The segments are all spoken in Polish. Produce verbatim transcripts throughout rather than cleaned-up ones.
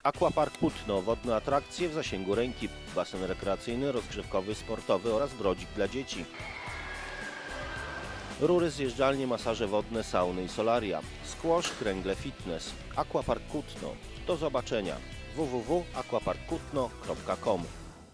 Aquapark Kutno, wodne atrakcje w zasięgu ręki, basen rekreacyjny, rozgrzewkowy, sportowy oraz brodzik dla dzieci. Rury, zjeżdżalnie, masaże wodne, sauny i solaria, squash, kręgle, fitness. Aquapark Kutno. Do zobaczenia. w w w kropka aquapark kutno kropka com.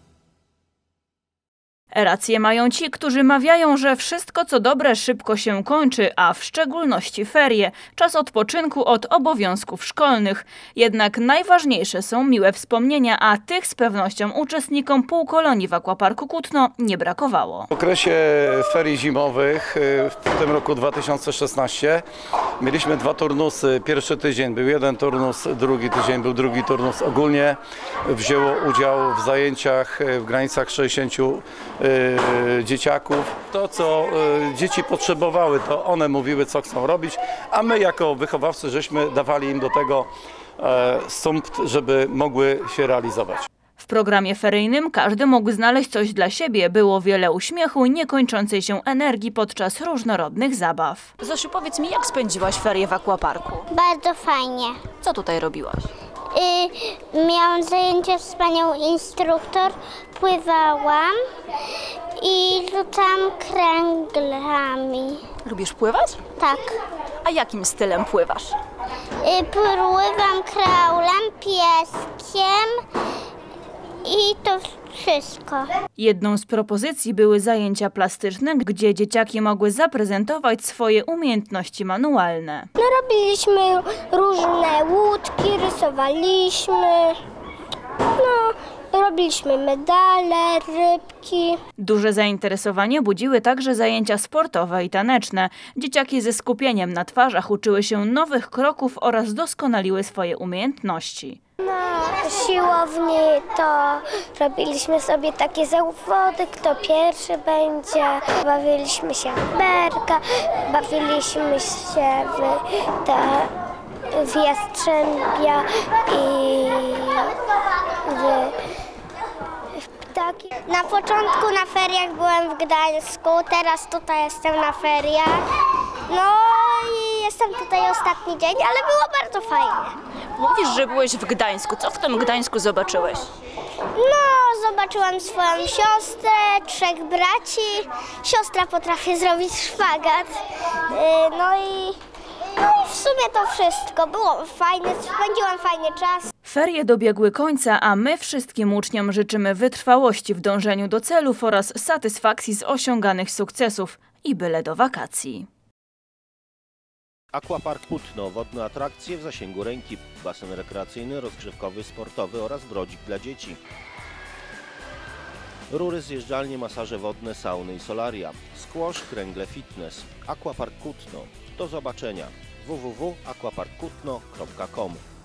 Rację mają ci, którzy mawiają, że wszystko co dobre szybko się kończy, a w szczególności ferie, czas odpoczynku od obowiązków szkolnych. Jednak najważniejsze są miłe wspomnienia, a tych z pewnością uczestnikom półkolonii w Aquaparku Kutno nie brakowało. W okresie ferii zimowych w tym roku dwa tysiące szesnastym mieliśmy dwa turnusy. Pierwszy tydzień był jeden turnus, drugi tydzień był drugi turnus. Ogólnie wzięło udział w zajęciach w granicach sześćdziesięciu dzieciaków. To, co dzieci potrzebowały, to one mówiły, co chcą robić, a my jako wychowawcy żeśmy dawali im do tego sumpt, żeby mogły się realizować. W programie feryjnym każdy mógł znaleźć coś dla siebie. Było wiele uśmiechu i niekończącej się energii podczas różnorodnych zabaw. Zosiu, powiedz mi, jak spędziłaś ferie w Aquaparku? Bardzo fajnie. Co tutaj robiłaś? Y, miałam zajęcia z panią instruktor, pływałam i rzucam kręglami. Lubisz pływać? Tak. A jakim stylem pływasz? Y, pływam kraulem, pieskiem i to wszystko. Jedną z propozycji były zajęcia plastyczne, gdzie dzieciaki mogły zaprezentować swoje umiejętności manualne. No, robiliśmy różne łódki, rysowaliśmy, no, robiliśmy medale, rybki. Duże zainteresowanie budziły także zajęcia sportowe i taneczne. Dzieciaki ze skupieniem na twarzach uczyły się nowych kroków oraz doskonaliły swoje umiejętności. Na siłowni to robiliśmy sobie takie zawody, kto pierwszy będzie. Bawiliśmy się w berka, bawiliśmy się w, te, w jastrzębia i w, w ptaki. Na początku na feriach byłem w Gdańsku, teraz tutaj jestem na feriach. No i jestem tutaj ostatni dzień, ale było bardzo fajnie. Mówisz, że byłeś w Gdańsku. Co w tym Gdańsku zobaczyłeś? No, zobaczyłam swoją siostrę, trzech braci. Siostra potrafi zrobić szpagat. Yy, no, i, no i w sumie to wszystko. Było fajne, spędziłam fajny czas. Ferie dobiegły końca, a my wszystkim uczniom życzymy wytrwałości w dążeniu do celów oraz satysfakcji z osiąganych sukcesów i byle do wakacji. Aquapark Kutno, wodne atrakcje w zasięgu ręki, basen rekreacyjny, rozgrzewkowy, sportowy oraz brodzik dla dzieci. Rury, zjeżdżalnie, masaże wodne, sauny i solaria, squash, kręgle, fitness. Aquapark Kutno. Do zobaczenia. w w w kropka aquapark kutno kropka com.